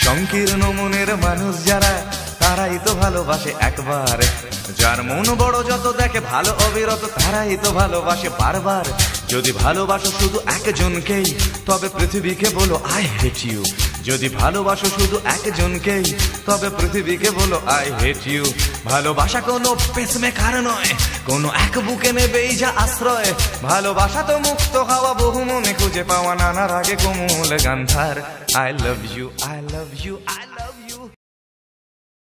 সংকীর্ণ মনের মানুষ যারা তারাই তো ভালোবাসে একবার, যার মন বড় যত দেখে ভালো অবিরত তারাই তো ভালোবাসে বারবার। যদি ভালোবাসো শুধু একজনকেই তবে পৃথিবীকে বলো আই হেট ইউ। যদি ভালোবাসো শুধু একজনকেই তবে পৃথিবীকে বলো আই হেট ইউ। ভালোবাসা কোনো পেসমেকার নয়, কোনো এক বুকে নেবেই যা আশ্রয়। ভালোবাসা তো মুক্ত হওয়া বহু মনে খুঁজে পাওয়া নানা রাগে কোমল গান্ধার। I love you, I love you, I